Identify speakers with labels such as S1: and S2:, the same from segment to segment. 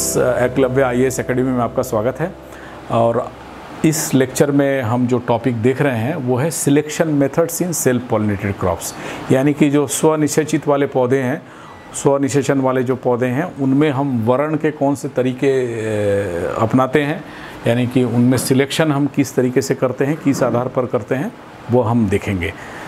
S1: Eklavya IAS academy में आपका स्वागत है। और इस लेक्चर में हम जो टॉपिक देख रहे हैं वो है selection methods in self pollinated crops, यानी कि जो स्वनिषेचित वाले पौधे हैं, स्वनिषेचन वाले जो पौधे हैं उनमें हम वर्ण के कौन से तरीके अपनाते हैं, यानी कि उनमें सिलेक्शन हम किस तरीके से करते हैं, किस आधार पर करते हैं, वो हम देखेंगे।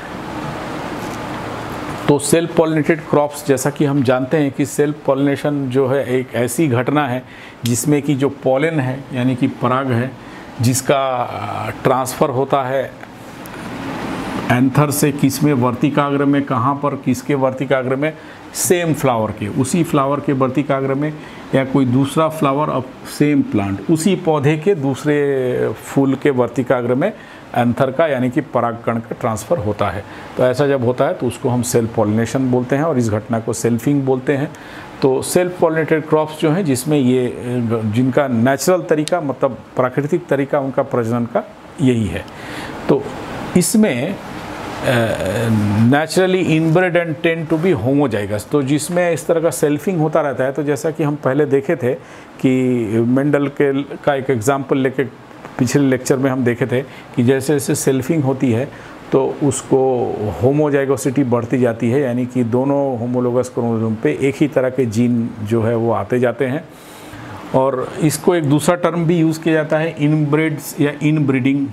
S1: तो सेल्फ पॉलिनेटेड क्रॉप्स, जैसा कि हम जानते हैं कि सेल्फ पॉलिनेशन जो है एक ऐसी घटना है जिसमें कि जो पॉलन है यानी कि पराग है, जिसका ट्रांसफ़र होता है एंथर से किस में, वर्तिकाग्र में, कहाँ पर, किसके वर्तिकाग्र में, सेम फ्लावर के, उसी फ्लावर के वर्तिकाग्र में, या कोई दूसरा फ्लावर ऑफ सेम प्लांट, उसी पौधे के दूसरे फूल के वर्तिकाग्र में एंथर का यानी कि परागकण का ट्रांसफ़र होता है। तो ऐसा जब होता है तो उसको हम सेल्फ पॉलिनेशन बोलते हैं और इस घटना को सेल्फिंग बोलते हैं। तो सेल्फ पॉलिनेटेड क्रॉप्स जो हैं जिसमें ये जिनका नेचुरल तरीका मतलब प्राकृतिक तरीका उनका प्रजनन का यही है, तो इसमें naturally inbred and tend to be homozygous, तो जिसमें इस तरह का सेल्फिंग होता रहता है। तो जैसा कि हम पहले देखे थे कि मेंडल का एक एग्जाम्पल लेके पिछले लेक्चर में हम देखे थे कि जैसे जैसे सेल्फिंग होती है तो उसको होमोजाइगोसिटी बढ़ती जाती है, यानी कि दोनों होमोलोगस क्रोमोसोम पे एक ही तरह के जीन जो है वो आते जाते हैं। और इसको एक दूसरा टर्म भी यूज़ किया जाता है, इनब्रेड्स या इनब्रीडिंग।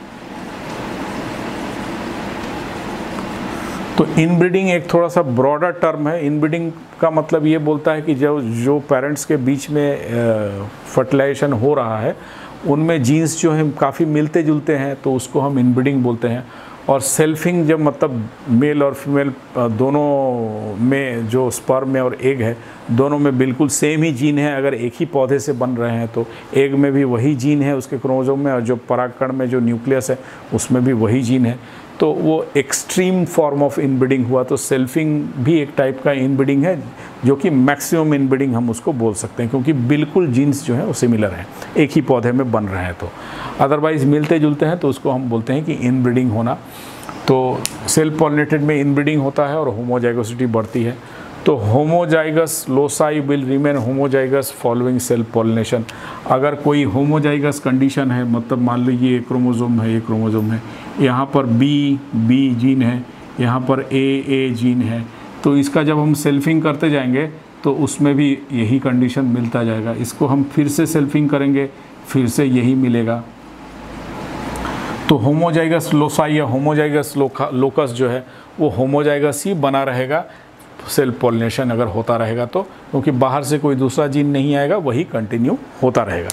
S1: तो इनब्रीडिंग एक थोड़ा सा ब्रॉडर टर्म है। इनब्रीडिंग का मतलब ये बोलता है कि जो पेरेंट्स के बीच में फर्टिलाइजेशन हो रहा है उनमें जीन्स जो हैं काफ़ी मिलते जुलते हैं, तो उसको हम इनब्रीडिंग बोलते हैं। और सेल्फिंग जब मतलब मेल और फीमेल दोनों में जो स्पर्म में और एग है दोनों में बिल्कुल सेम ही जीन है, अगर एक ही पौधे से बन रहे हैं तो एग में भी वही जीन है उसके क्रोमोसोम में, और जो परागकण में जो न्यूक्लियस है उसमें भी वही जीन है, तो वो एक्सट्रीम फॉर्म ऑफ इनब्रीडिंग हुआ। तो सेल्फिंग भी एक टाइप का इनब्रीडिंग है जो कि मैक्सिमम इनब्रीडिंग हम उसको बोल सकते हैं, क्योंकि बिल्कुल जीन्स जो है वो सिमिलर हैं, एक ही पौधे में बन रहे हैं। तो अदरवाइज़ मिलते जुलते हैं तो उसको हम बोलते हैं कि इनब्रीडिंग होना। तो सेल्फ पॉलिनेटेड में इनब्रीडिंग होता है और होमोजाइगोसिटी बढ़ती है। तो homozygous loci will remain homozygous following self pollination. अगर कोई होमोजाइगस कंडीशन है, मतलब मान लीजिए ये क्रोमोसोम है, ये क्रोमोसोम है, यहाँ पर बी जीन है, यहाँ पर ए जीन है, तो इसका जब हम सेल्फिंग करते जाएंगे तो उसमें भी यही कंडीशन मिलता जाएगा। इसको हम फिर से सेल्फिंग करेंगे, फिर से यही मिलेगा। तो होमोजाइगस लोसाई या होमोजाइगस लोकस जो है वो होमोजाइगस ही बना रहेगा सेल्फ पॉलिनेशन अगर होता रहेगा तो, क्योंकि बाहर से कोई दूसरा जीन नहीं आएगा, वही कंटिन्यू होता रहेगा।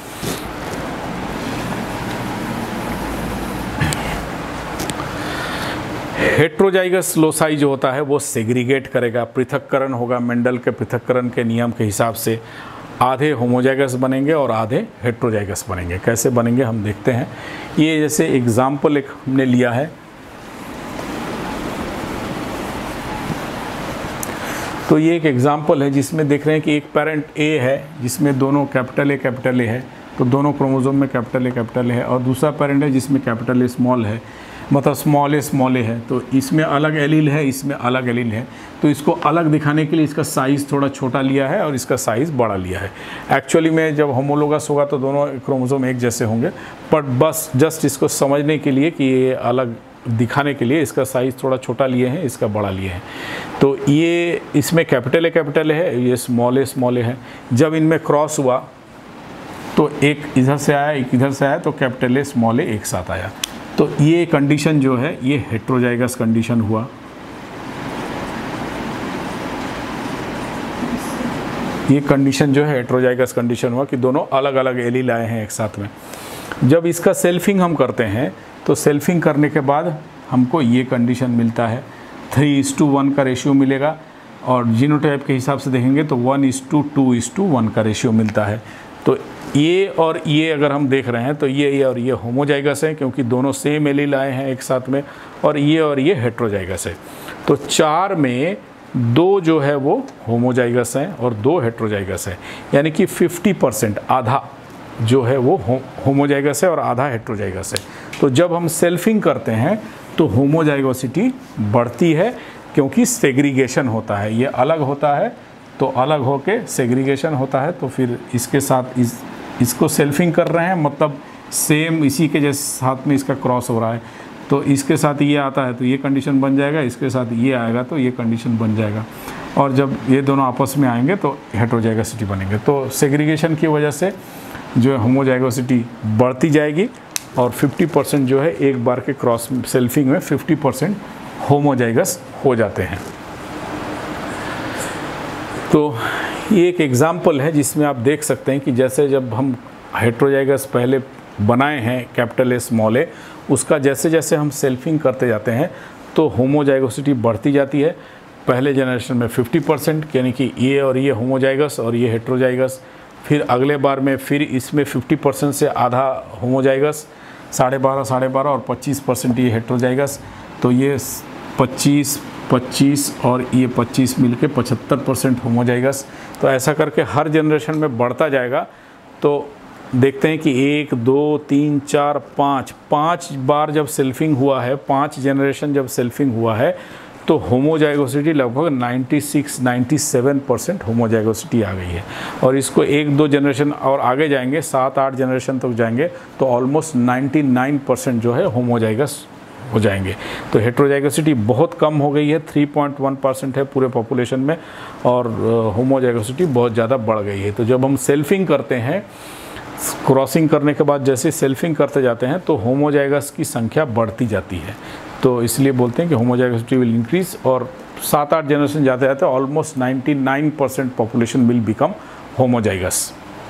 S1: हेट्रोजाइगस लोसाई जो होता है वो सेग्रीगेट करेगा, पृथक्करण होगा। मेंडल के पृथक्करण के नियम के हिसाब से आधे होमोजाइगस बनेंगे और आधे हेट्रोजाइगस बनेंगे। कैसे बनेंगे हम देखते हैं। ये जैसे एग्जाम्पल एक हमने लिया है, तो ये एक एग्जाम्पल है जिसमें देख रहे हैं कि एक पेरेंट ए है जिसमें दोनों कैपिटल ए है, तो दोनों क्रोमोसोम में कैपिटल ए है, और दूसरा पेरेंट है जिसमें कैपिटल ए स्मॉल है, मतलब स्मॉल ए है। तो इसमें अलग एलील है, इसमें अलग एलील है, तो इसको अलग दिखाने के लिए इसका साइज़ थोड़ा छोटा लिया है और इसका साइज़ बड़ा लिया है। एक्चुअली में जब होमोलोगस होगा तो दोनों क्रोमोसोम एक जैसे होंगे, बट बस जस्ट इसको समझने के लिए कि ये अलग दिखाने के लिए इसका साइज़ थोड़ा छोटा लिए हैं, इसका बड़ा लिए हैं। तो ये इसमें कैपिटल ए है, ये स्मॉल ए है। जब इनमें क्रॉस हुआ तो एक इधर से आया, एक इधर से आया, तो कैपिटल ए स्मॉल ए एक साथ आया। तो ये कंडीशन जो है ये हेट्रोजाइगस कंडीशन हुआ। ये कंडीशन जो है हेट्रोजाइगस कंडीशन हुआ कि दोनों अलग अलग एलील आए हैं एक साथ में। जब इसका सेल्फिंग हम करते हैं तो सेल्फिंग करने के बाद हमको ये कंडीशन मिलता है, 3:1 का रेशियो मिलेगा, और जीनोटाइप के हिसाब से देखेंगे तो 1:2:1 का रेशियो मिलता है। तो ये और ये अगर हम देख रहे हैं तो ये और ये होमोजाइगस हैं, क्योंकि दोनों सेम एलील आए हैं एक साथ में, और ये हेट्रोजाइगस है। तो 4 में 2 जो है वो होमोजाइगस हैं और 2 हेट्रोजाइगस है, यानी कि 50%, आधा जो है वो होमोजाइगस है और आधा हेट्रोजाइगस है। तो जब हम सेल्फिंग करते हैं तो होमोजाइगोसिटी बढ़ती है, क्योंकि सेग्रीगेशन होता है, ये अलग होता है तो अलग होके सेग्रीगेशन होता है। तो फिर इसके साथ इसको सेल्फिंग कर रहे हैं, मतलब सेम इसी के जैसे साथ में इसका क्रॉस हो रहा है, तो इसके साथ ये आता है तो ये कंडीशन बन जाएगा, इसके साथ ये आएगा तो ये कंडीशन बन जाएगा, और जब ये दोनों आपस में आएंगे तो हेटेरोजाइगोसिटी बनेंगे। तो सेग्रीगेशन की वजह से जो है होमोजाइगोसिटी बढ़ती जाएगी और 50% जो है एक बार के क्रॉस सेल्फिंग में 50% होमोजाइगस हो जाते हैं। तो ये एक एग्जाम्पल है जिसमें आप देख सकते हैं कि जैसे जब हम हेटेरोजाइगस पहले बनाए हैं कैपिटल ए स्मॉल ए, उसका जैसे जैसे हम सेल्फिंग करते जाते हैं तो होमोजाइगोसिटी बढ़ती जाती है। पहले जनरेशन में 50% यानी कि ये और ये होमोजाइगस और ये हेटेरोजाइगस, फिर अगले बार में फिर इसमें 50% से आधा होमोजाइगस, 12.5 और 25% ये हेटेरोजाइगस, तो ये 25 और ये 25 मिलके 75% होमोजाइगस। तो ऐसा करके हर जनरेशन में बढ़ता जाएगा। तो देखते हैं कि 1 2 3 4 5 बार जब सेल्फिंग हुआ है, 5 जनरेशन जब सेल्फिंग हुआ है, तो होमोजाइगोसिटी लगभग 96-97% होमोजाइगोसिटी आ गई है। और इसको 1-2 जनरेशन और आगे जाएंगे, 7-8 जनरेशन तक जाएंगे तो ऑलमोस्ट 99% जो है होमोजाइगस हो जाएंगे। तो हेटेरोजाइगोसिटी बहुत कम हो गई है, 3.1% है पूरे पॉपुलेशन में, और होमोजाइगोसिटी बहुत ज़्यादा बढ़ गई है। तो जब हम सेल्फिंग करते हैं, क्रॉसिंग करने के बाद जैसे सेल्फिंग करते जाते हैं तो होमोजाइगस की संख्या बढ़ती जाती है। तो इसलिए बोलते हैं कि होमोजाइगोसिटी विल इंक्रीज, और 7-8 जनरेशन जाते जाते almost 99% population will become homozygous.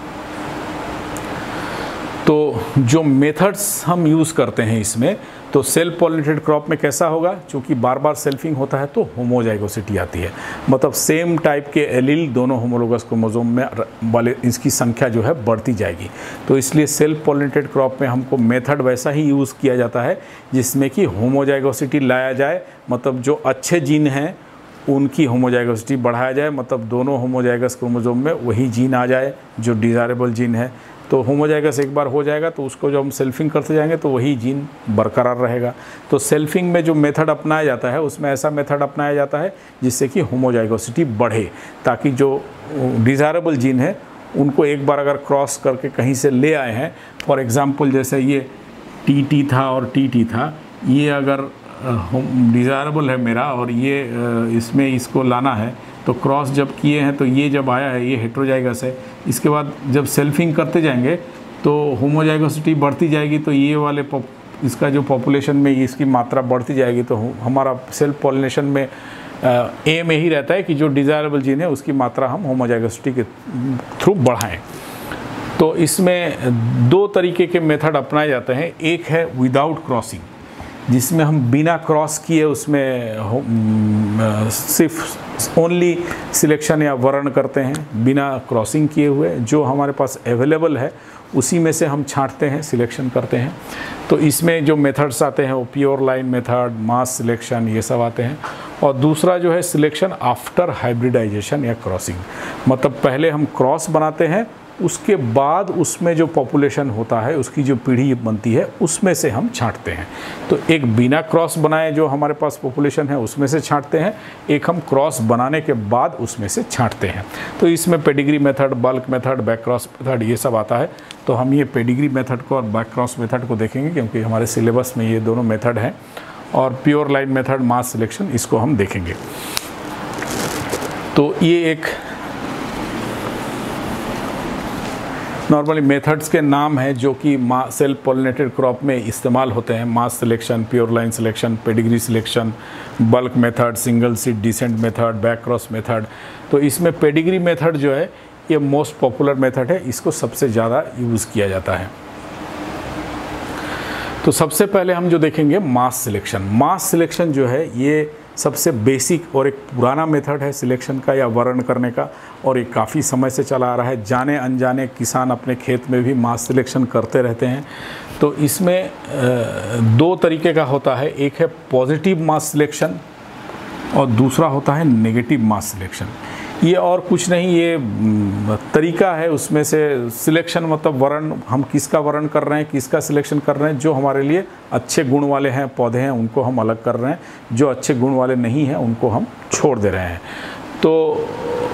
S1: तो जो मेथड्स हम यूज़ करते हैं इसमें, तो सेल्फ पॉलिनेटेड क्रॉप में कैसा होगा, क्योंकि बार बार सेल्फिंग होता है तो होमोजाइगोसिटी आती है, मतलब सेम टाइप के एलील दोनों होमोलोगस क्रोमोसोम में वाले इसकी संख्या जो है बढ़ती जाएगी। तो इसलिए सेल्फ पॉलिनेटेड क्रॉप में हमको मेथड वैसा ही यूज़ किया जाता है जिसमें कि होमोजाइगोसिटी लाया जाए, मतलब जो अच्छे जीन हैं उनकी होमोजाइगोसिटी बढ़ाया जाए, मतलब दोनों होमोजाइगस क्रोमोसोम में वही जीन आ जाए जो डिज़ायरेबल जीन है। तो होमोजाइगस एक बार हो जाएगा तो उसको जब हम सेल्फिंग करते जाएंगे तो वही जीन बरकरार रहेगा। तो सेल्फिंग में जो मेथड अपनाया जाता है उसमें ऐसा मेथड अपनाया जाता है जिससे कि होमोजाइगोसिटी बढ़े, ताकि जो डिज़ायरेबल जीन है उनको एक बार अगर क्रॉस करके कहीं से ले आए हैं, फॉर एग्ज़ाम्पल जैसे ये टी था और टी था, ये अगर डिज़ायरेबल है मेरा और ये इसमें इसको लाना है, तो क्रॉस जब किए हैं तो ये जब आया है ये हेटेरोजाइगस है। इसके बाद जब सेल्फिंग करते जाएंगे तो होमोजाइगोसिटी बढ़ती जाएगी, तो ये वाले इसका जो पॉपुलेशन में इसकी मात्रा बढ़ती जाएगी। तो हमारा सेल्फ पॉलिनेशन में एम यही रहता है कि जो डिज़ायरेबल जीन है उसकी मात्रा हम होमोजाइगोसिटी के थ्रू बढ़ाएं। तो इसमें 2 तरीके के मेथड अपनाए जाते हैं। एक है विदाउट क्रॉसिंग, जिसमें हम बिना क्रॉस किए उसमें सिर्फ ओनली सिलेक्शन या वर्ण करते हैं, बिना क्रॉसिंग किए हुए जो हमारे पास अवेलेबल है उसी में से हम छांटते हैं, सिलेक्शन करते हैं। तो इसमें जो मेथड्स आते हैं वो pure line method, mass selection, ये सब आते हैं। और दूसरा जो है सिलेक्शन आफ्टर हाइब्रिडाइजेशन या क्रॉसिंग, मतलब पहले हम क्रॉस बनाते हैं, उसके बाद उसमें जो पॉपुलेशन होता है, उसकी जो पीढ़ी बनती है, उसमें से हम छांटते हैं। तो एक बिना क्रॉस बनाए जो हमारे पास पॉपुलेशन है उसमें से छांटते हैं, एक हम क्रॉस बनाने के बाद उसमें से छांटते हैं। तो इसमें pedigree method, bulk method, back cross method ये सब आता है। तो हम ये पेडिग्री मेथड को और बैक क्रॉस मेथड को देखेंगे क्योंकि हमारे सिलेबस में ये दोनों मेथड हैं, और pure line method, mass selection, इसको हम देखेंगे। तो ये एक नॉर्मली मेथड्स के नाम हैं जो कि सेल्फ पॉलिनेटेड क्रॉप में इस्तेमाल होते हैं। Mass selection, pure line selection, pedigree selection, bulk method, single seed descent method, back cross method. तो इसमें पेडिग्री मेथड जो है ये मोस्ट पॉपुलर मेथड है, इसको सबसे ज़्यादा यूज़ किया जाता है। तो सबसे पहले हम जो देखेंगे मास सिलेक्शन। मास सिलेक्शन जो है ये सबसे बेसिक और एक पुराना मेथड है सिलेक्शन का या वर्ण करने का, और ये काफ़ी समय से चला आ रहा है। जाने अनजाने किसान अपने खेत में भी मास सिलेक्शन करते रहते हैं। तो इसमें 2 तरीके का होता है, एक है पॉजिटिव मास सिलेक्शन और दूसरा होता है नेगेटिव मास सिलेक्शन। ये और कुछ नहीं, ये तरीका है उसमें से सिलेक्शन, मतलब वर्ण, हम किसका वर्ण कर रहे हैं, किसका सिलेक्शन कर रहे हैं। जो हमारे लिए अच्छे गुण वाले हैं पौधे हैं उनको हम अलग कर रहे हैं, जो अच्छे गुण वाले नहीं हैं उनको हम छोड़ दे रहे हैं। तो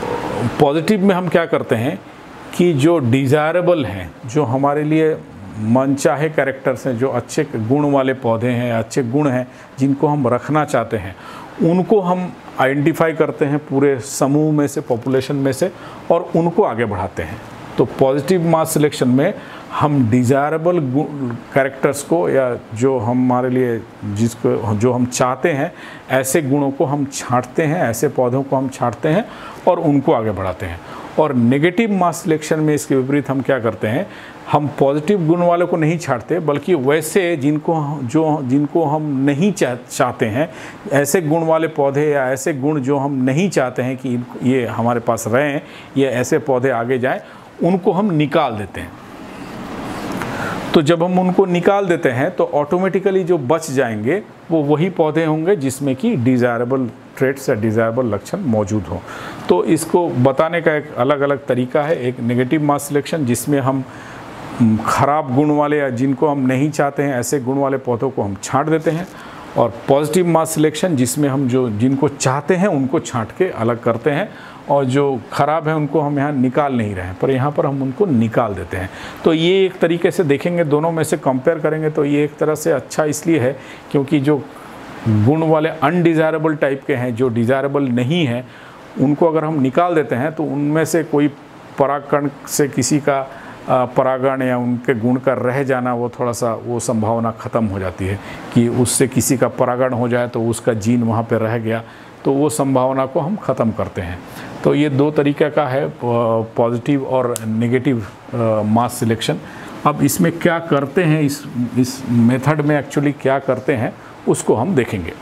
S1: पॉजिटिव में हम क्या करते हैं कि जो डिज़ायरेबल हैं, जो हमारे लिए मनचाहे कैरेक्टर्स हैं, जो अच्छे गुण वाले पौधे हैं, अच्छे गुण हैं जिनको हम रखना चाहते हैं, उनको हम आइडेंटिफाई करते हैं पूरे समूह में से, पॉपुलेशन में से, और उनको आगे बढ़ाते हैं। तो पॉजिटिव मास सिलेक्शन में हम डिज़ायरेबल कैरेक्टर्स को, या जो हमारे लिए जो हम चाहते हैं, ऐसे गुणों को हम छांटते हैं, ऐसे पौधों को हम छांटते हैं और उनको आगे बढ़ाते हैं। और नेगेटिव मास सिलेक्शन में इसके विपरीत हम क्या करते हैं, हम पॉजिटिव गुण वालों को नहीं छांटते, बल्कि वैसे जिनको हम नहीं चाहते हैं, ऐसे गुण वाले पौधे या ऐसे गुण जो हम नहीं चाहते हैं कि ये हमारे पास रहें, ये ऐसे पौधे आगे जाएं, उनको हम निकाल देते हैं। तो जब हम उनको निकाल देते हैं तो ऑटोमेटिकली जो बच जाएंगे वो वही पौधे होंगे जिसमें कि डिज़ायरेबल ट्रेट्स या डिज़ायरेबल लक्षण मौजूद हों। तो इसको बताने का एक अलग अलग तरीका है। एक नेगेटिव मास सिलेक्शन जिसमें हम खराब गुण वाले या जिनको हम नहीं चाहते हैं ऐसे गुण वाले पौधों को हम छांट देते हैं, और पॉजिटिव मास सिलेक्शन जिसमें हम जिनको चाहते हैं उनको छांट के अलग करते हैं, और जो ख़राब है उनको हम यहाँ निकाल नहीं रहे हैं, पर यहाँ पर हम उनको निकाल देते हैं। तो ये एक तरीके से देखेंगे, दोनों में से कंपेयर करेंगे तो ये एक तरह से अच्छा इसलिए है क्योंकि जो गुण वाले अनडिज़ायरेबल टाइप के हैं, जो डिज़ायरेबल नहीं है, उनको अगर हम निकाल देते हैं तो उनमें से कोई परागकण से किसी का परागण या उनके गुण का रह जाना, वो थोड़ा सा वो संभावना ख़त्म हो जाती है कि उससे किसी का परागण हो जाए तो उसका जीन वहाँ पे रह गया, तो वो संभावना को हम ख़त्म करते हैं। तो ये दो तरीक़े का है, पॉजिटिव और नेगेटिव मास सिलेक्शन। अब इसमें क्या करते हैं, इस मेथड में एक्चुअली क्या करते हैं उसको हम देखेंगे।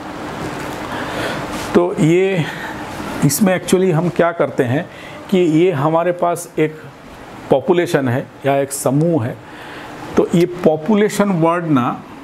S1: तो ये इसमें एक्चुअली हम क्या करते हैं कि ये हमारे पास एक पॉपुलेशन है या एक समूह है। तो ये पॉपुलेशन वर्ड ना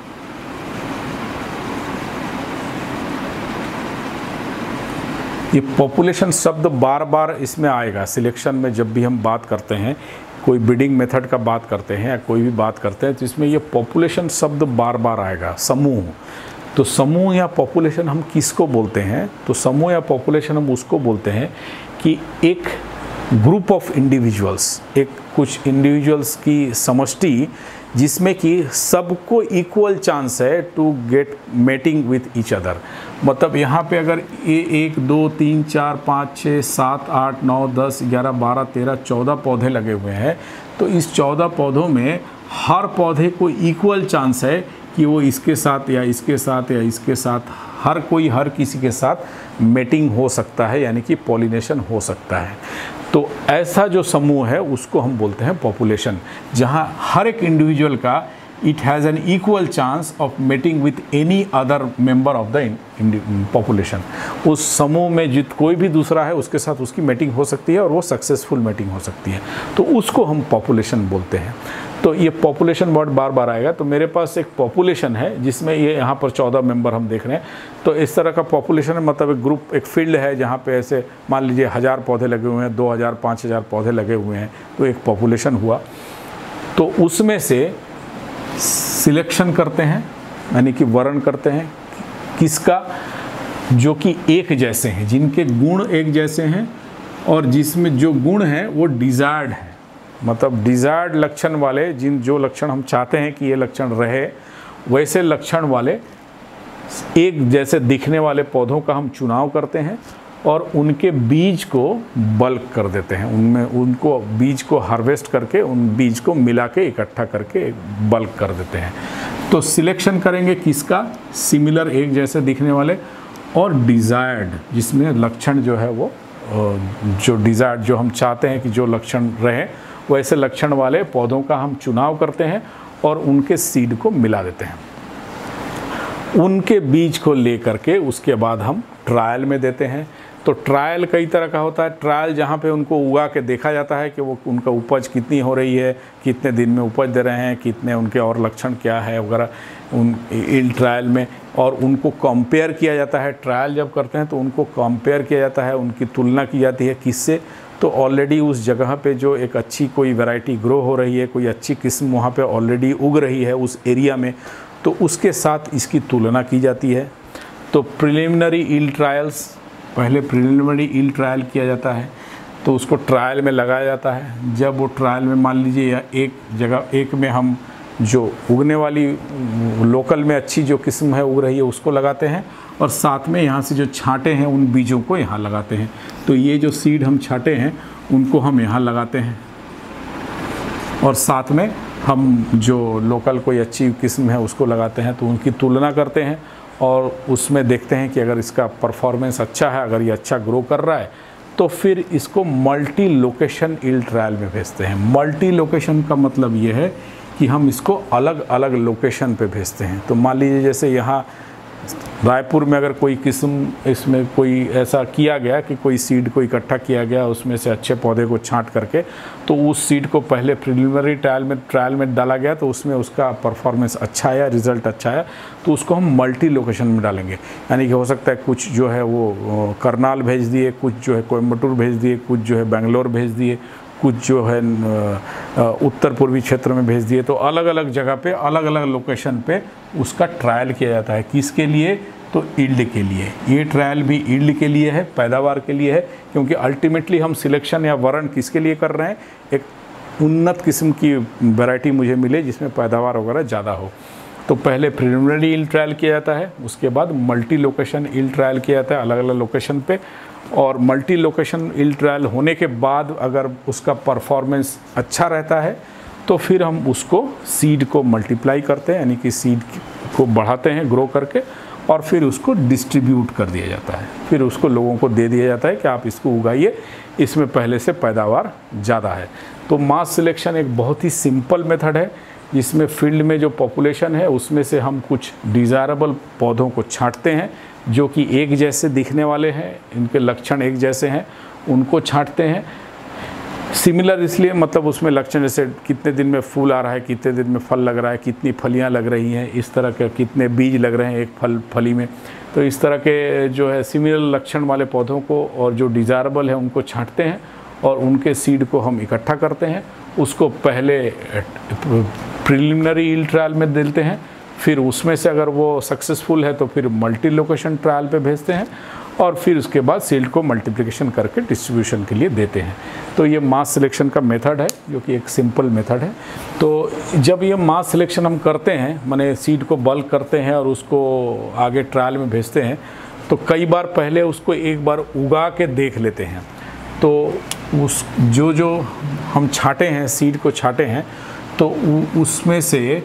S1: ये पॉपुलेशन शब्द बार बार इसमें आएगा सिलेक्शन में। जब भी हम बात करते हैं, कोई ब्रीडिंग मेथड का बात करते हैं या कोई भी बात करते हैं, तो इसमें ये पॉपुलेशन शब्द बार बार आएगा। समूह, तो समूह या पॉपुलेशन हम किसको बोलते हैं? तो समूह या पॉपुलेशन हम उसको बोलते हैं कि एक ग्रुप ऑफ इंडिविजुअल्स, एक कुछ इंडिविजुअल्स की समष्टि जिसमें कि सबको इक्वल चांस है to get mating with each other. मतलब यहाँ पे अगर 1 2 3 4 5 6 7 8 9 10 11 12 13 14 पौधे लगे हुए हैं, तो इस 14 पौधों में हर पौधे को इक्वल चांस है कि वो इसके साथ या इसके साथ या इसके साथ, हर कोई हर किसी के साथ मेटिंग हो सकता है, यानी कि पॉलिनेशन हो सकता है। तो ऐसा जो समूह है उसको हम बोलते हैं पॉपुलेशन, जहाँ हर एक इंडिविजुअल का it has an equal chance of mating with any other member of the population. उस समूह में कोई भी दूसरा है उसके साथ उसकी मेटिंग हो सकती है और वो सक्सेसफुल मेटिंग हो सकती है, तो उसको हम पॉपुलेशन बोलते हैं। तो ये पॉपुलेशन वर्ड बार बार आएगा। तो मेरे पास एक पॉपुलेशन है जिसमें ये यहाँ पर 14 मेंबर हम देख रहे हैं। तो इस तरह का पॉपुलेशन है, मतलब एक ग्रुप, एक फील्ड है जहाँ पे ऐसे मान लीजिए 1000 पौधे लगे हुए हैं, 2000 5000 पौधे लगे हुए हैं, तो एक पॉपुलेशन हुआ। तो उसमें से सिलेक्शन करते हैं, यानी कि वर्ण करते हैं किसका, जो कि एक जैसे हैं, जिनके गुण एक जैसे हैं और जिसमें जो गुण हैं वो डिज़ायर्ड है, मतलब डिज़ायर्ड लक्षण वाले, जो लक्षण हम चाहते हैं कि ये लक्षण रहे, वैसे लक्षण वाले एक जैसे दिखने वाले पौधों का हम चुनाव करते हैं और उनके बीज को बल्क कर देते हैं। उनको बीज को हार्वेस्ट करके उन बीज को मिला के इकट्ठा करके बल्क कर देते हैं। तो सिलेक्शन करेंगे किसका, सिमिलर एक जैसे दिखने वाले और डिज़ायर्ड, जिसमें लक्षण जो है वो जो डिज़ायर्ड, जो हम चाहते हैं कि जो लक्षण रहे वैसे लक्षण वाले पौधों का हम चुनाव करते हैं और उनके सीड को मिला देते हैं। उनके बीज को ले करके उसके बाद हम ट्रायल में देते हैं। तो ट्रायल कई तरह का होता है। ट्रायल जहाँ पे उनको उगा के देखा जाता है कि वो उनका उपज कितनी हो रही है, कितने दिन में उपज दे रहे हैं, कितने उनके और लक्षण क्या है वगैरह इन ट्रायल में, और उनको कंपेयर किया जाता है। ट्रायल जब करते हैं तो उनको कंपेयर किया जाता है, उनकी तुलना की जाती है किससे, तो ऑलरेडी उस जगह पे जो एक अच्छी कोई वैरायटी ग्रो हो रही है, कोई अच्छी किस्म वहाँ पे ऑलरेडी उग रही है उस एरिया में, तो उसके साथ इसकी तुलना की जाती है। तो प्रिलिमिनरी यील्ड ट्रायल्स, पहले प्रिलिमिनरी यील्ड ट्रायल किया जाता है। तो उसको ट्रायल में लगाया जाता है। जब वो ट्रायल में मान लीजिए एक जगह एक में हम जो उगने वाली लोकल में अच्छी जो किस्म है उग रही है उसको लगाते हैं, और साथ में यहाँ से जो छांटे हैं उन बीजों को यहाँ लगाते हैं। तो ये जो सीड हम छांटे हैं उनको हम यहाँ लगाते हैं, और साथ में हम जो लोकल कोई अच्छी किस्म है उसको लगाते हैं। तो उनकी तुलना करते हैं और उसमें देखते हैं कि अगर इसका परफॉर्मेंस अच्छा है, अगर ये अच्छा ग्रो कर रहा है, तो फिर इसको मल्टी लोकेशन यील्ड ट्रायल में भेजते हैं। मल्टी लोकेशन का मतलब ये है कि हम इसको अलग अलग लोकेशन पे भेजते हैं। तो मान लीजिए जैसे यहाँ रायपुर में अगर कोई किस्म इसमें कोई ऐसा किया गया कि कोई सीड को इकट्ठा किया गया, उसमें से अच्छे पौधे को छांट करके, तो उस सीड को पहले प्रिलिमिनरी ट्रायल में डाला गया, तो उसमें उसका परफॉर्मेंस अच्छा आया, रिज़ल्ट अच्छा आया, तो उसको हम मल्टी लोकेशन में डालेंगे। यानी कि हो सकता है कुछ जो है वो करनाल भेज दिए, कुछ जो है कोयम्बटूर भेज दिए, कुछ जो है बेंगलोर भेज दिए, कुछ जो है उत्तर पूर्वी क्षेत्र में भेज दिए। तो अलग अलग जगह पे अलग अलग लोकेशन पे उसका ट्रायल किया जाता है। किसके लिए? तो यील्ड के लिए। ये ट्रायल भी यील्ड के लिए है, पैदावार के लिए है, क्योंकि अल्टीमेटली हम सिलेक्शन या वरण किसके लिए कर रहे हैं? एक उन्नत किस्म की वैरायटी मुझे मिले जिसमें पैदावार वगैरह ज़्यादा हो। तो पहले प्रिलिमिनरी यील्ड ट्रायल किया जाता है, उसके बाद मल्टी लोकेशन यील्ड ट्रायल किया जाता है अलग अलग लोकेशन पे। और मल्टी लोकेशन यील्ड ट्रायल होने के बाद अगर उसका परफॉर्मेंस अच्छा रहता है तो फिर हम उसको सीड को मल्टीप्लाई करते हैं, यानी कि सीड को बढ़ाते हैं ग्रो करके, और फिर उसको डिस्ट्रीब्यूट कर दिया जाता है। फिर उसको लोगों को दे दिया जाता है कि आप इसको उगाइए, इसमें पहले से पैदावार ज़्यादा है। तो मास सिलेक्शन एक बहुत ही सिंपल मेथड है, जिसमें फील्ड में जो पॉपुलेशन है उसमें से हम कुछ डिज़ायरेबल पौधों को छांटते हैं जो कि एक जैसे दिखने वाले हैं, इनके लक्षण एक जैसे हैं, उनको छांटते हैं। सिमिलर इसलिए मतलब उसमें लक्षण जैसे कितने दिन में फूल आ रहा है, कितने दिन में फल लग रहा है, कितनी फलियां लग रही हैं, इस तरह के कितने बीज लग रहे हैं एक फली में। तो इस तरह के जो है सिमिलर लक्षण वाले पौधों को और जो डिज़ायरेबल है उनको छांटते हैं, और उनके सीड को हम इकट्ठा करते हैं। उसको पहले प्रिलिमिनरी यील्ड ट्रायल में देते हैं, फिर उसमें से अगर वो सक्सेसफुल है तो फिर मल्टी लोकेशन ट्रायल पे भेजते हैं, और फिर उसके बाद सीड को मल्टीप्लिकेशन करके डिस्ट्रीब्यूशन के लिए देते हैं। तो ये मास सिलेक्शन का मेथड है, जो कि एक सिंपल मेथड है। तो जब ये मास सिलेक्शन हम करते हैं, माने सीड को बल्क करते हैं और उसको आगे ट्रायल में भेजते हैं, तो कई बार पहले उसको एक बार उगा के देख लेते हैं। तो उस जो हम छांटे हैं, सीड को छांटे हैं, तो उसमें से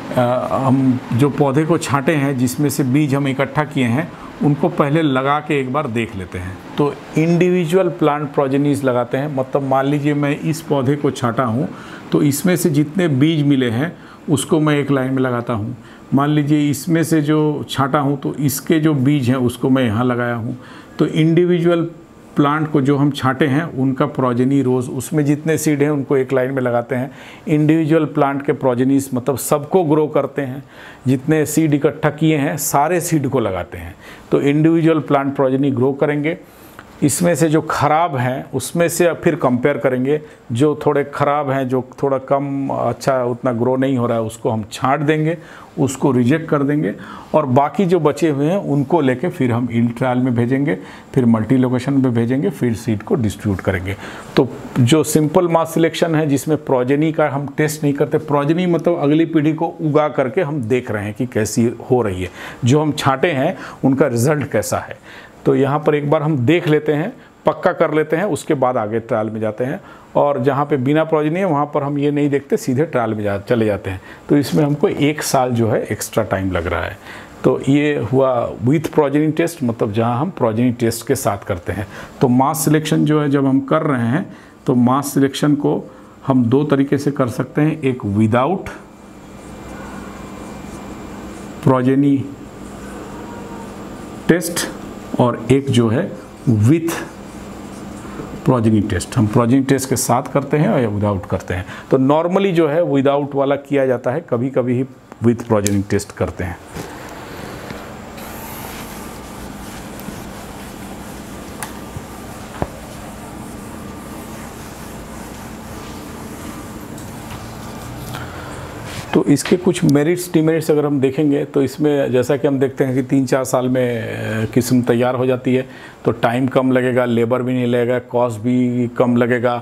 S1: हम जो पौधे को छांटे हैं, जिसमें से बीज हम इकट्ठा किए हैं, उनको पहले लगा के एक बार देख लेते हैं। तो इंडिविजुअल प्लांट प्रोजेनीज लगाते हैं। मतलब मान लीजिए मैं इस पौधे को छांटा हूँ, तो इसमें से जितने बीज मिले हैं उसको मैं एक लाइन में लगाता हूँ। मान लीजिए इसमें से जो छांटा हूँ तो इसके जो बीज हैं उसको मैं यहाँ लगाया हूँ। तो इंडिविजुअल प्लांट को जो हम छांटे हैं उनका प्रोजेनी रोज़, उसमें जितने सीड हैं उनको एक लाइन में लगाते हैं। इंडिविजुअल प्लांट के प्रोजेनीज मतलब सबको ग्रो करते हैं, जितने सीड इकट्ठा किए हैं सारे सीड को लगाते हैं। तो इंडिविजुअल प्लांट प्रोजेनी ग्रो करेंगे। इसमें से जो ख़राब हैं उसमें से फिर कंपेयर करेंगे, जो थोड़े ख़राब हैं, जो थोड़ा कम अच्छा उतना ग्रो नहीं हो रहा है, उसको हम छांट देंगे, उसको रिजेक्ट कर देंगे, और बाकी जो बचे हुए हैं उनको लेके फिर हम यील्ड ट्रायल में भेजेंगे, फिर मल्टी लोकेशन में भेजेंगे, फिर सीड को डिस्ट्रीब्यूट करेंगे। तो जो सिंपल मास सिलेक्शन है, जिसमें प्रोजेनी का हम टेस्ट नहीं करते, प्रोजेनी मतलब अगली पीढ़ी को उगा करके हम देख रहे हैं कि कैसी हो रही है, जो हम छांटे हैं उनका रिजल्ट कैसा है। तो यहाँ पर एक बार हम देख लेते हैं, पक्का कर लेते हैं, उसके बाद आगे ट्रायल में जाते हैं। और जहाँ पे बिना प्रोजेनी है वहाँ पर हम ये नहीं देखते, सीधे ट्रायल में चले जाते हैं। तो इसमें हमको 1 साल जो है एक्स्ट्रा टाइम लग रहा है। तो ये हुआ विथ प्रोजेनी टेस्ट, मतलब जहाँ हम प्रोजेनी टेस्ट के साथ करते हैं। तो मास सिलेक्शन जो है जब हम कर रहे हैं, तो मास सिलेक्शन को हम 2 तरीके से कर सकते हैं, एक विदाउट प्रोजेनी टेस्ट और एक जो है विथ प्रोजेनी टेस्ट। हम प्रोजेनी टेस्ट के साथ करते हैं या विदाउट करते हैं। तो नॉर्मली जो है विदाउट वाला किया जाता है, कभी कभी ही विथ प्रोजेनी टेस्ट करते हैं। तो इसके कुछ मेरिट्स डिमेरिट्स अगर हम देखेंगे तो इसमें जैसा कि हम देखते हैं कि 3-4 साल में किस्म तैयार हो जाती है, तो टाइम कम लगेगा, लेबर भी नहीं लगेगा, कॉस्ट भी कम लगेगा,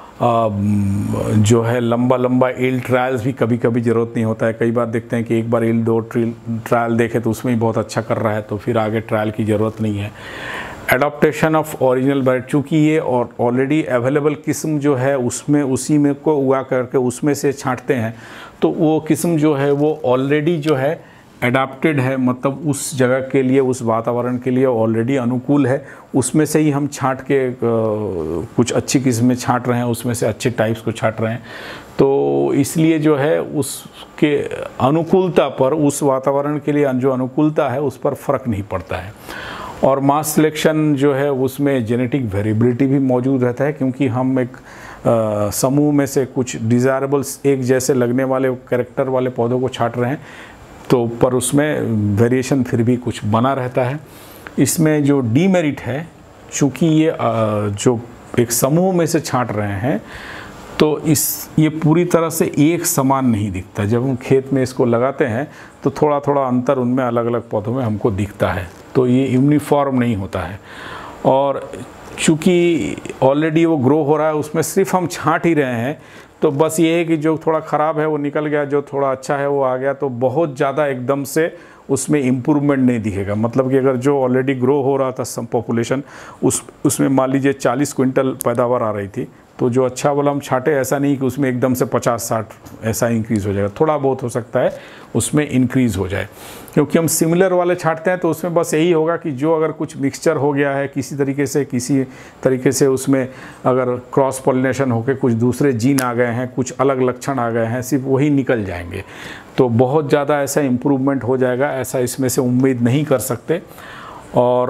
S1: जो है लंबा ईल्ड ट्रायल्स भी कभी कभी ज़रूरत नहीं होता है। कई बार देखते हैं कि एक बार ईल्ड 2 ट्रायल देखे तो उसमें ही बहुत अच्छा कर रहा है, तो फिर आगे ट्रायल की ज़रूरत नहीं है। एडॉप्टेशन ऑफ ओरिजिनल वैरायटी, चूँकि ये और ऑलरेडी अवेलेबल किस्म जो है उसमें उसी में को उगा करके उसमें से छांटते हैं, तो वो किस्म जो है वो ऑलरेडी जो है एडाप्टेड है, मतलब उस जगह के लिए, उस वातावरण के लिए ऑलरेडी अनुकूल है, उसमें से ही हम छांट के कुछ अच्छी किस्में छांट रहे हैं, उसमें से अच्छे टाइप्स को छांट रहे हैं। तो इसलिए जो है उसके अनुकूलता पर, उस वातावरण के लिए जो अनुकूलता है उस पर फ़र्क नहीं पड़ता है। और मास सिलेक्शन जो है उसमें जेनेटिक वेरिएबिलिटी भी मौजूद रहता है, क्योंकि हम एक समूह में से कुछ डिज़ायरेबल्स एक जैसे लगने वाले कैरेक्टर वाले पौधों को छांट रहे हैं, तो पर उसमें वेरिएशन फिर भी कुछ बना रहता है। इसमें जो डीमेरिट है, चूँकि ये जो एक समूह में से छांट रहे हैं तो ये पूरी तरह से एक समान नहीं दिखता। जब हम खेत में इसको लगाते हैं तो थोड़ा थोड़ा अंतर उनमें अलग अलग पौधों में हमको दिखता है, तो ये यूनिफॉर्म नहीं होता है। और चूँकि ऑलरेडी वो ग्रो हो रहा है, उसमें सिर्फ हम छांट ही रहे हैं, तो बस ये है कि जो थोड़ा ख़राब है वो निकल गया, जो थोड़ा अच्छा है वो आ गया, तो बहुत ज़्यादा एकदम से उसमें इम्प्रूवमेंट नहीं दिखेगा। मतलब कि अगर जो ऑलरेडी ग्रो हो रहा था सम पॉपुलेशन, उसमें मान लीजिए 40 क्विंटल पैदावार आ रही थी, तो जो अच्छा वाला हम छाटे, ऐसा नहीं कि उसमें एकदम से 50-60 ऐसा इंक्रीज़ हो जाएगा, थोड़ा बहुत हो सकता है उसमें इंक्रीज़ हो जाए। क्योंकि हम सिमिलर वाले छाटते हैं तो उसमें बस यही होगा कि जो अगर कुछ मिक्सचर हो गया है किसी तरीके से उसमें अगर क्रॉस पॉलिनेशन होकर कुछ दूसरे जीन आ गए हैं, कुछ अलग लक्षण आ गए हैं, सिर्फ वही निकल जाएंगे, तो बहुत ज़्यादा ऐसा इम्प्रूवमेंट हो जाएगा, ऐसा इसमें से उम्मीद नहीं कर सकते। और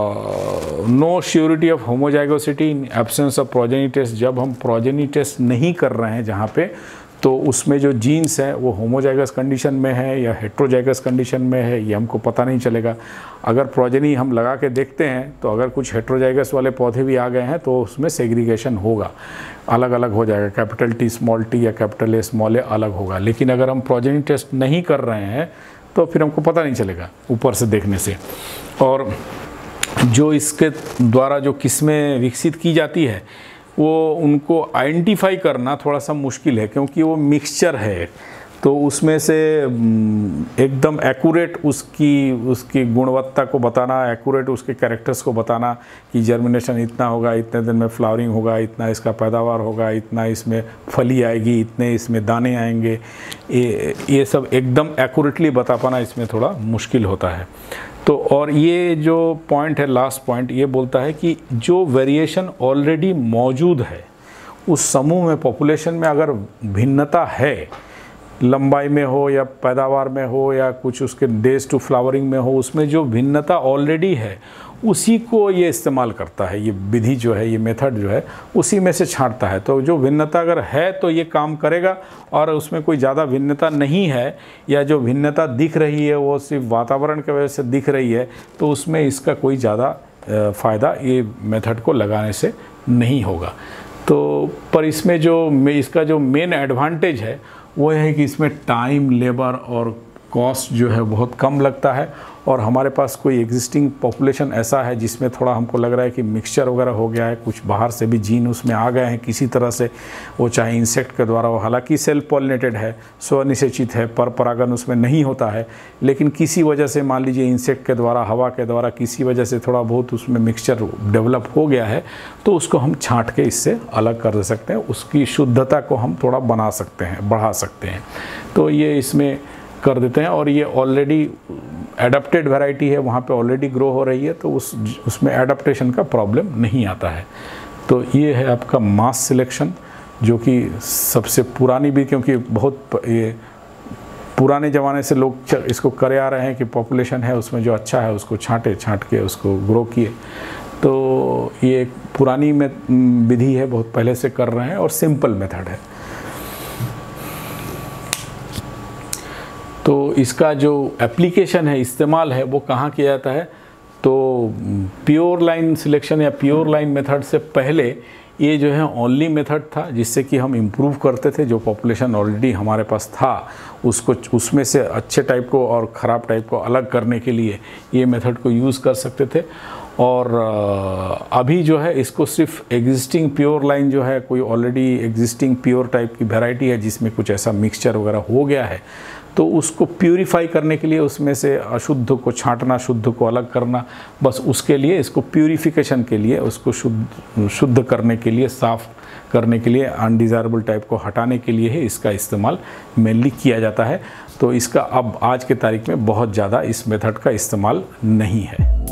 S1: no surety of homozygosity in absence of progeny test, जब हम प्रोजेनी टेस्ट नहीं कर रहे हैं जहाँ पे, तो उसमें जो जीन्स हैं वो होमोजाइगस कंडीशन में है या हेट्रोजाइगस कंडीशन में है, ये हमको पता नहीं चलेगा। अगर प्रोजेनी हम लगा के देखते हैं तो अगर कुछ हेट्रोजाइगस वाले पौधे भी आ गए हैं तो उसमें सेग्रीगेशन होगा, अलग अलग हो जाएगा, कैपिटल T स्मॉल t या कैपिटल A स्मॉल a अलग होगा। लेकिन अगर हम प्रोजेनी टेस्ट नहीं कर रहे हैं तो फिर हमको पता नहीं चलेगा ऊपर से देखने से। और जो इसके द्वारा जो किस्में विकसित की जाती है वो उनको आइडेंटिफाई करना थोड़ा सा मुश्किल है, क्योंकि वो मिक्सचर है, तो उसमें से एकदम एक्यूरेट उसकी गुणवत्ता को बताना, एक्यूरेट उसके कैरेक्टर्स को बताना कि जर्मिनेशन इतना होगा, इतने दिन में फ्लावरिंग होगा, इतना इसका पैदावार होगा, इतना इसमें फली आएगी, इतने इसमें दाने आएंगे, ये सब एकदम एक्यूरेटली बता पाना इसमें थोड़ा मुश्किल होता है। तो और ये जो पॉइंट है, लास्ट पॉइंट, ये बोलता है कि जो वेरिएशन ऑलरेडी मौजूद है उस समूह में, पॉपुलेशन में अगर भिन्नता है, लंबाई में हो या पैदावार में हो या कुछ उसके डेज टू फ्लावरिंग में हो, उसमें जो भिन्नता ऑलरेडी है उसी को ये इस्तेमाल करता है। ये विधि जो है, ये मेथड जो है, उसी में से छांटता है। तो जो भिन्नता अगर है तो ये काम करेगा, और उसमें कोई ज़्यादा भिन्नता नहीं है या जो भिन्नता दिख रही है वो सिर्फ वातावरण की वजह से दिख रही है, तो उसमें इसका कोई ज़्यादा फ़ायदा ये मेथड को लगाने से नहीं होगा। तो पर इसमें इसका जो मेन एडवांटेज है वो है कि इसमें टाइम, लेबर और कॉस्ट जो है बहुत कम लगता है, और हमारे पास कोई एग्जिस्टिंग पॉपुलेशन ऐसा है जिसमें थोड़ा हमको लग रहा है कि मिक्सचर वगैरह हो गया है, कुछ बाहर से भी जीन उसमें आ गए हैं किसी तरह से, वो चाहे इंसेक्ट के द्वारा हो, हालांकि सेल्फ पॉलिनेटेड है, स्वनिषेचित है, पर परागन उसमें नहीं होता है, लेकिन किसी वजह से मान लीजिए इंसेक्ट के द्वारा, हवा के द्वारा, किसी वजह से थोड़ा बहुत उसमें मिक्सचर डेवलप हो गया है, तो उसको हम छांट के इससे अलग कर दे सकते हैं, उसकी शुद्धता को हम थोड़ा बना सकते हैं, बढ़ा सकते हैं। तो ये इसमें कर देते हैं, और ये ऑलरेडी एडाप्टेड वैरायटी है, वहाँ पे ऑलरेडी ग्रो हो रही है, तो उसमें एडाप्टेशन का प्रॉब्लम नहीं आता है। तो ये है आपका मास सिलेक्शन, जो कि सबसे पुरानी भी, क्योंकि बहुत ये पुराने ज़माने से लोग इसको करे आ रहे हैं कि पॉपुलेशन है उसमें जो अच्छा है उसको छांट के उसको ग्रो किए। तो ये एक पुरानी विधि है, बहुत पहले से कर रहे हैं, और सिंपल मेथड है। तो इसका जो एप्लीकेशन है, इस्तेमाल है, वो कहाँ किया जाता है? तो प्योर लाइन सिलेक्शन या प्योर लाइन मेथड से पहले ये जो है ओनली मेथड था, जिससे कि हम इम्प्रूव करते थे जो पॉपुलेशन ऑलरेडी हमारे पास था उसको, उसमें से अच्छे टाइप को और ख़राब टाइप को अलग करने के लिए ये मेथड को यूज़ कर सकते थे। और अभी जो है इसको सिर्फ एग्जिस्टिंग प्योर लाइन जो है, कोई ऑलरेडी एग्जिस्टिंग प्योर टाइप की वैरायटी है जिसमें कुछ ऐसा मिक्सचर वगैरह हो गया है, तो उसको प्यूरिफाई करने के लिए उसमें से अशुद्ध को छांटना, शुद्ध को अलग करना, बस उसके लिए, इसको प्यूरिफिकेशन के लिए, उसको शुद्ध करने के लिए, साफ़ करने के लिए, अनडिज़ायरेबल टाइप को हटाने के लिए ही इसका इस्तेमाल मेनली किया जाता है। तो इसका अब आज के तारीख में बहुत ज़्यादा इस मेथड का इस्तेमाल नहीं है।